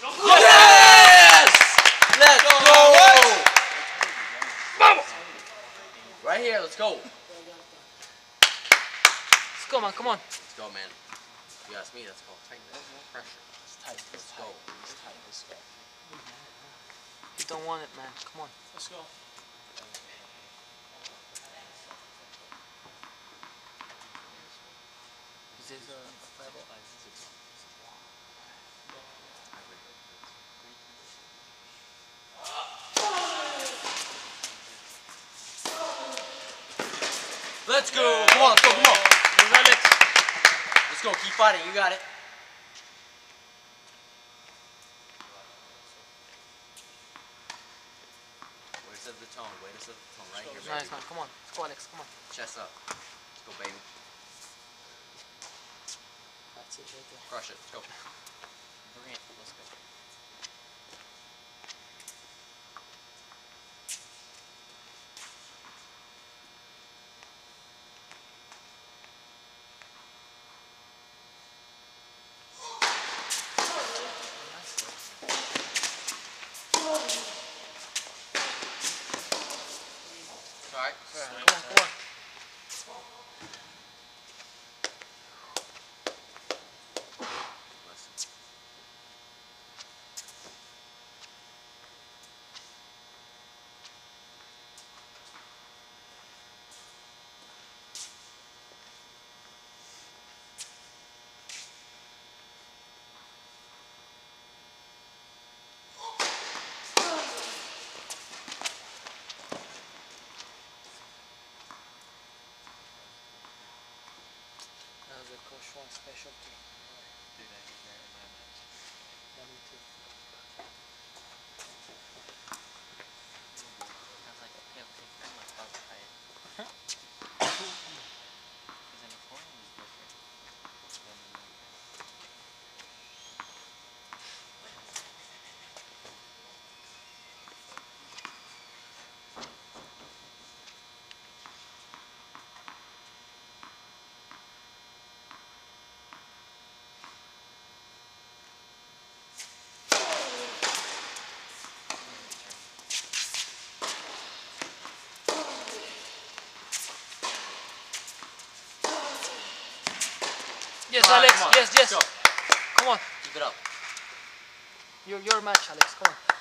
Yes! Let's go! Vamos! Right here, let's go. Let's go, man. Come on. Let's go, man. If you ask me, let's go. Tighten this. Pressure. It's tight. Let's go. It's tight. Let's go. You don't want it, man. Come on. Let's go. Is this a fireball? Let's go. Come on, let's go. Come on. Move, Alex. Let's go. Keep fighting. You got it. Way to set the tone. Way to set the tone. Right here, baby. Nice, man. Come on. Let's go, Alex. Come on. Chest up. Let's go, baby. That's it right there. Crush it. Let's go. Bring it. Let's go. Alright. Come on, come on. That was a Coach One specialty. Dude, I hate that in my match. Yeah, me too. I was like, okay, I'm about to try it. Because in the forum was different. Yes, Alright, Alex. come on. Yes, yes. Let's go. Come on. Keep it up. Your match, Alex. Come on.